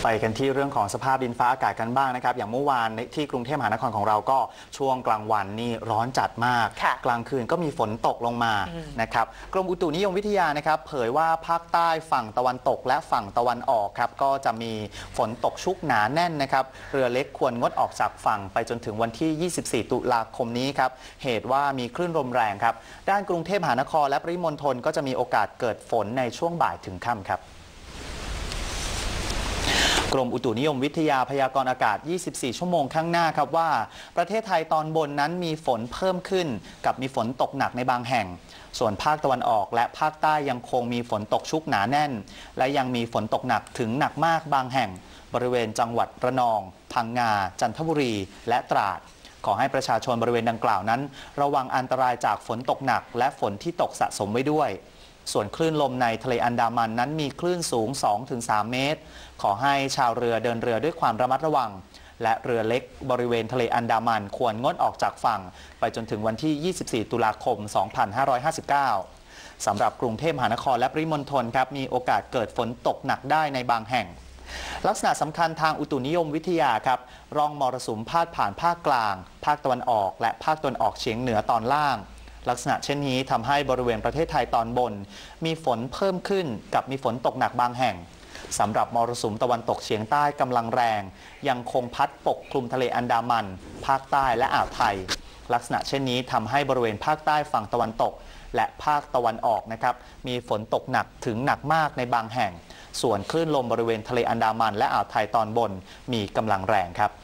ไปกันที่เรื่องของสภาพดินฟ้าอากาศกันบ้างนะครับอย่างเมื่อวานที่กรุงเทพมหานครของเราก็ช่วงกลางวันนี่ร้อนจัดมากกลางคืนก็มีฝนตกลงมานะครับกรมอุตุนิยมวิทยานะครับเผยว่าภาคใต้ฝั่งตะวันตกและฝั่งตะวันออกครับก็จะมีฝนตกชุกหนาแน่นนะครับเรือเล็กควรงดออกจากฝั่งไปจนถึงวันที่ 24 ตุลาคมนี้ครับเหตุว่ามีคลื่นลมแรงครับด้านกรุงเทพมหานครและปริมณฑลก็จะมีโอกาสเกิดฝนในช่วงบ่ายถึงค่ำครับกรมอุตุนิยมวิทยาพยากรณ์อากาศ 24 ชั่วโมงข้างหน้าครับว่าประเทศไทยตอนบนนั้นมีฝนเพิ่มขึ้นกับมีฝนตกหนักในบางแห่งส่วนภาคตะวันออกและภาคใต้ยังคงมีฝนตกชุกหนาแน่นและยังมีฝนตกหนักถึงหนักมากบางแห่งบริเวณจังหวัดระนองพังงาจันทบุรีและตราดขอให้ประชาชนบริเวณดังกล่าวนั้นระวังอันตรายจากฝนตกหนักและฝนที่ตกสะสมไว้ด้วยส่วนคลื่นลมในทะเลอันดามันนั้นมีคลื่นสูง 2-3 เมตรขอให้ชาวเรือเดินเรือด้วยความระมัดระวังและเรือเล็กบริเวณทะเลอันดามันควรงดออกจากฝั่งไปจนถึงวันที่ 24 ตุลาคม 2559 สำหรับกรุงเทพมหานครและปริมณฑลครับมีโอกาสเกิดฝนตกหนักได้ในบางแห่งลักษณะสำคัญทางอุตุนิยมวิทยาครับร่องมรสุมพาดผ่านภาคกลางภาคตะวันออกและภาคตะวันออกเฉียงเหนือตอนล่างลักษณะเช่นนี้ทำให้บริเวณประเทศไทยตอนบนมีฝนเพิ่มขึ้นกับมีฝนตกหนักบางแห่งสำหรับมรสุมตะวันตกเฉียงใต้กำลังแรงยังคงพัดปกคลุมทะเลอันดามันภาคใต้และอ่าวไทยลักษณะเช่นนี้ทำให้บริเวณภาคใต้ฝั่งตะวันตกและภาคตะวันออกนะครับมีฝนตกหนักถึงหนักมากในบางแห่งส่วนคลื่นลมบริเวณทะเลอันดามันและอ่าวไทยตอนบนมีกำลังแรงครับ